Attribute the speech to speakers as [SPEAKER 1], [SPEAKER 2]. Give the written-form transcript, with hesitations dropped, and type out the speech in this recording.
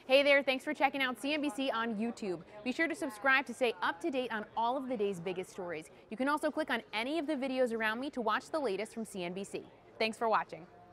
[SPEAKER 1] Hey there, thanks for checking out CNBC on YouTube. Be sure to subscribe to stay up to date on all of the day's biggest stories. You can also click on any of the videos around me to watch the latest from CNBC. Thanks for watching.